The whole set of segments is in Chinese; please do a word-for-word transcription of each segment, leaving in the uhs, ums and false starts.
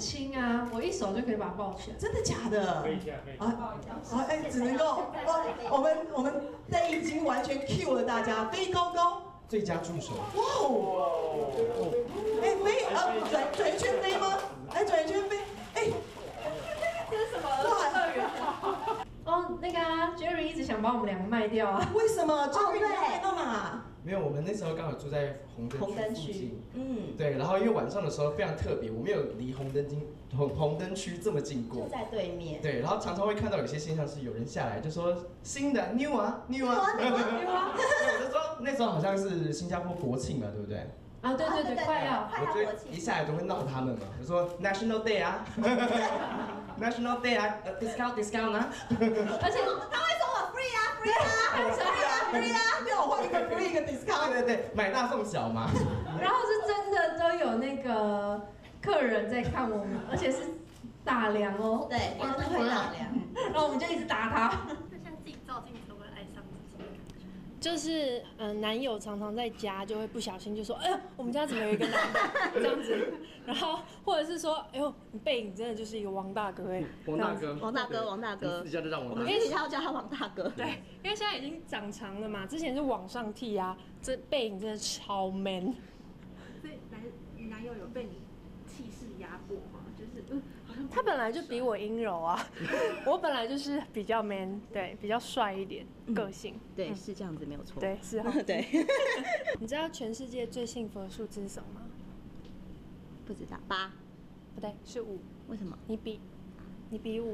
轻啊，我一手就可以把它抱起来。 真的假的？ 可以这样，可以。 啊啊哎，只能够哦，我们我们 Day 已经完全 Q 了大家，飞高高， 最佳助手。 哇哦！哎飞啊，转转一圈飞吗？哎，转一圈飞，哎， 这是什么乐园？哦，那个啊 ，Jerry 一直想把我们两个卖掉啊。 为什么？这哦个卖到哪？ 没有，我们那时候刚好住在红灯红灯区区附近。 嗯， 对，然后因为晚上的时候非常特别，我没有离红灯经红红灯区这么近过。 就在对面。 对，然后常常会看到有些现象是有人下来就说新的 new 啊 new 啊 new 啊 new 啊我就说那时候好像是新加坡国庆嘛，对不对？ 啊，对对对，快要。 我就一下来都会闹他们嘛，我说 National Day 啊，National Day 啊呃，discount discount 啊， 而且他会说我 free 啊 free 啊 free 啊 free 啊， 要我换一个 free 一个 discount。 对对对，买大送小嘛。 然后是真的都有那个客人在看我们，而且是打量哦。 对，真的会打量。 然后我们就一直打他。 就像自己照镜子会爱上自己的感觉。 就是嗯、呃，男友常常在家就会不小心就说，哎呦，我们家怎么有一个男的这样子，然后或者是说，哎呦，你背影真的就是一个王大哥哎， 王大哥， 王大哥，王大哥， 私下就让王大哥， 我们私底下要叫他王大哥。 对，因为现在已经长长了嘛，之前是往上剃啊，这背影真的超 man。 所以男男友有被你气势压过吗？就是嗯，好像他本来就比我阴柔啊，我本来就是比较 man， 对，比较帅一点，个性。 对， 嗯是这样子，没有错。 对，是啊。 对。 你知道全世界最幸福的数字是什么吗？ 不知道，八。 不对，是五。 为什么？ 你比，你比五。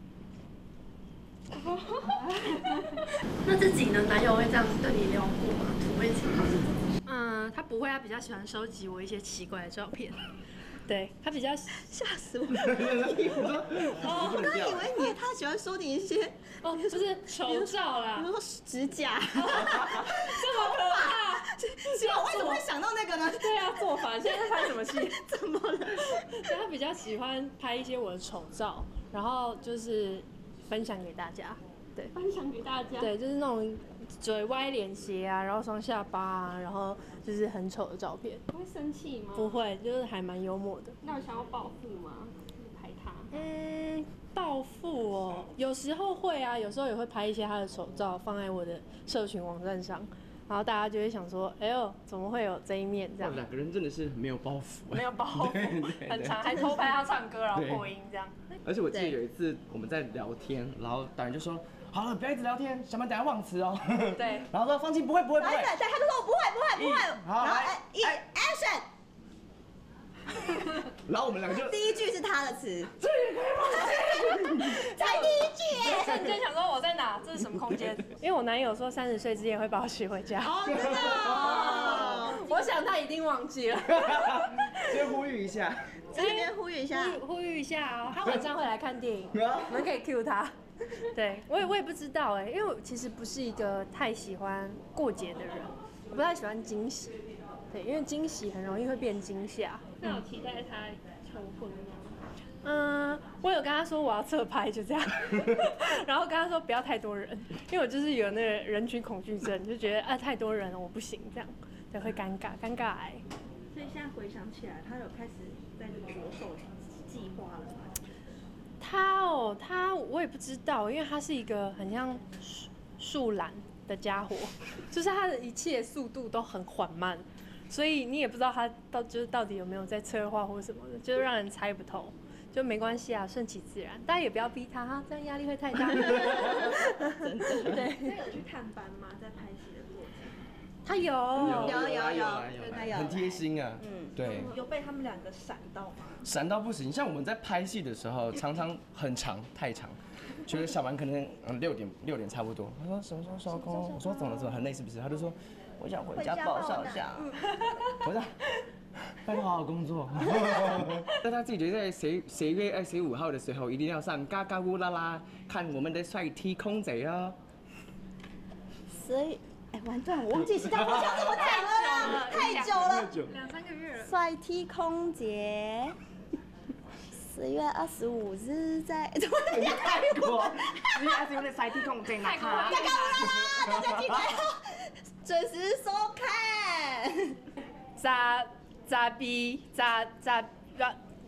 那自己呢？男友会这样对你撩过吗？土味情话是怎么？ 嗯，他不会，他比较喜欢收集我一些奇怪的照片。对他比较吓死我了！ 哦， 我刚以为你他喜欢收集一些哦，就是丑照啦， 比如说指甲， 这么可怕！ 结果我为什么会想到那个呢？ 对啊，做法现在在拍什么戏？ 怎么了？ 对，他比较喜欢拍一些我的丑照，然后就是分享给大家。对， 分享给大家。 对，就是那种嘴歪脸斜啊，然后双下巴啊，然后就是很丑的照片。 会生气吗？ 不会，就是还蛮幽默的。 那有想要报复吗？拍他？ 嗯，报复哦，有时候会啊，有时候也会拍一些他的丑照放在我的社群网站上，然后大家就会想说，哎呦，怎么会有这一面这样？ 两个人真的是没有包袱， 没有包袱，很长，还偷拍他唱歌，然后破音这样。 而且我记得有一次我们在聊天，然后导演就说。好了，不要一直聊天，小曼等下忘词哦。 对， 然后说放心，不会不会不会。 对对，他就说我不会不会不会。 好， 然后来一 action。 然后我们两个就第一句是他的词， 这也可以吗？ 才第一句耶。 瞬间想说我在哪？这是什么空间？因为我男友说三十岁之前会把我娶回家。 哦，真的哦。 我想他一定忘记了。 先呼吁一下， 在这边呼吁一下， 呼吁一下哦，他晚上会来看电影，我们可以 cue 他。对，我也我也不知道哎，因为我其实不是一个太喜欢过节的人，我不太喜欢惊喜。对，因为惊喜很容易会变惊吓。 那有期待他求婚吗？ 嗯，我有跟他说我要侧拍，就这样，然后跟他说不要太多人，因为我就是有那个人群恐惧症，就觉得啊太多人了我不行，这样对会尴尬尴尬癌。 所以现在回想起来，他有开始在着手计划了吗？ 他哦，他我也不知道，因为他是一个很像树树懒的家伙，就是他的一切速度都很缓慢，所以你也不知道他到就是到底有没有在策划或什么的，就是让人猜不透。就没关系啊，顺其自然，大家也不要逼他哈，这样压力会太大。 真的。 对。 他有去探班吗？在拍戏的过程？ 他有有有有， 他有，很贴心啊。嗯，对。 有被他们两个闪到吗？ 闪到不行，像我们在拍戏的时候，常常很长，太长。觉得小完可能嗯六点六点差不多，他说什么时候收工？我说怎么了？怎么很累是不是？他就说我想回家抱少下。我说拜托好好工作。但他自己觉得在十十月二十五号的时候一定要上嘎嘎乌拉拉看我们的帅 T 空姐哦。 所以哎完蛋，我忘记时间好像这么长了啦，太久了， 两三个月了。 帅 T 空姐。十月二十五日在，怎么人家泰国？ 十月二十五日在 T 空姐那卡。 嘎嘎乌拉拉，大家记得准时收看。 扎扎逼扎扎扎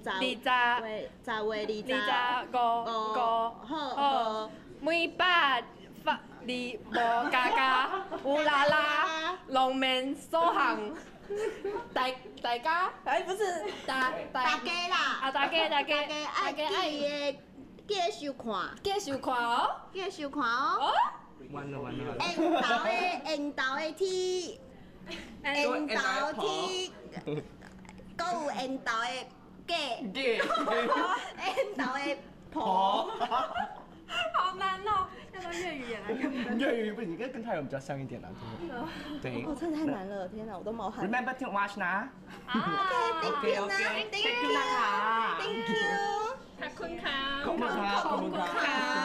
十二十月十月二十二十五五好好，每百发你无加加，有啦啦，龙面所行。大大家，哎，不是大大家啦， 啊，大家大家大家爱记的继续看， 继续看哦。 继续看哦。 哦， 完了完了。 缘投的缘投的天，缘投天，搁有缘投的鸡， 对。 缘投的婆。 好难哦，要不要粤语也来看？ 粤语不行，跟跟泰文比较像一点啦。对。 哦，真的太难了，天哪，我都冒汗。 Remember to watch นะ OK，Thank you นะ Thank you นะคะ ，Thank you。 ขอบคุณค่ะขอบคุณครับขอบคุณครับ